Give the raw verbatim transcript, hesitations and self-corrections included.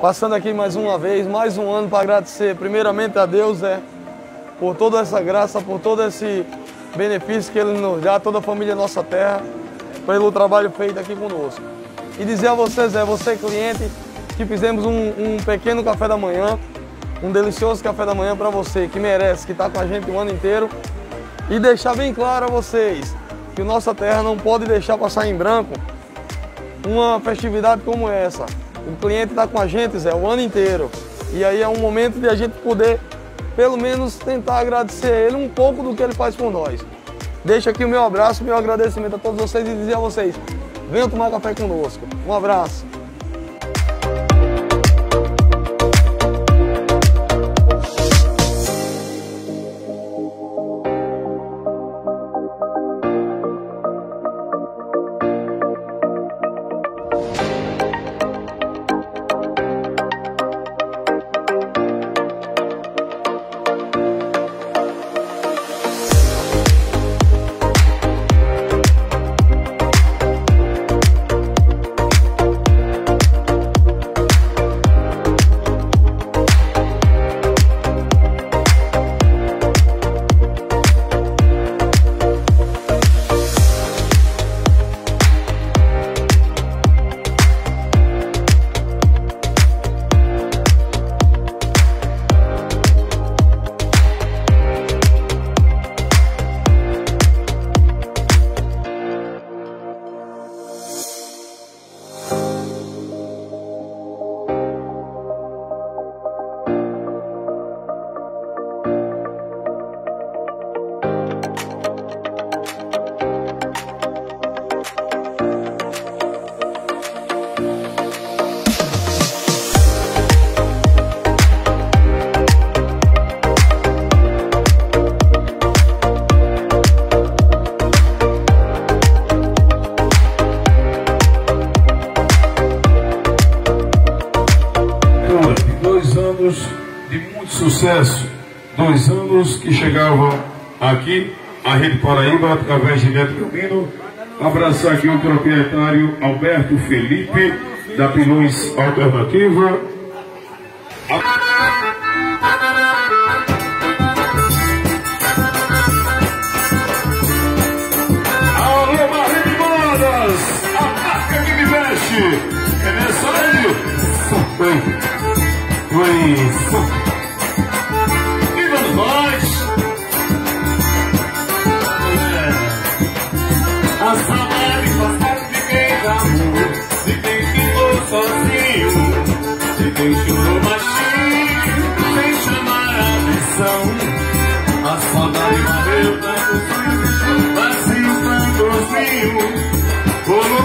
Passando aqui mais uma vez, mais um ano para agradecer primeiramente a Deus, é, por toda essa graça, por todo esse benefício que Ele nos dá, toda a família Nossa Terra, pelo trabalho feito aqui conosco. E dizer a vocês, é, você cliente, que fizemos um, um pequeno café da manhã, um delicioso café da manhã para você, que merece, que está com a gente o ano inteiro. E deixar bem claro a vocês que o Nossa Terra não pode deixar passar em branco uma festividade como essa. O cliente está com a gente, Zé, o ano inteiro. E aí é um momento de a gente poder, pelo menos, tentar agradecer a ele um pouco do que ele faz por nós. Deixo aqui o meu abraço, meu agradecimento a todos vocês e dizer a vocês, venham tomar café conosco. Um abraço. De muito sucesso, dois anos que chegavam aqui à Rede Paraíba através de Neto Camino. Abraçar aqui o proprietário Alberto Felipe da Pilões Alternativa. Alô, Marlene de Modas, a marca que me veste. É nessa aí? Foi. Isso. E vamos nós. É. A saudade faz parte de quem dá amor, de quem ficou sozinho, de quem chorou baixinho, sem chamar a atenção. A saudade varreu tantos rios, vazio tantos rios.